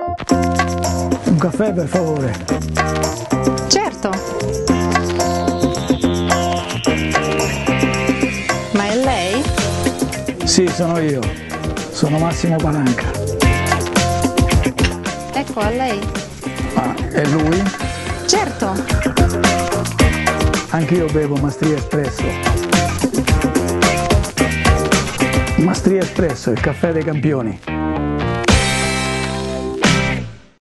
Un caffè per favore. Certo. Ma è lei? Sì, sono io. Sono Massimo Palanca. Ecco, a lei. Ah, è lui? Certo. Anch'io bevo Mastria Espresso. Mastria Espresso, il caffè dei campioni.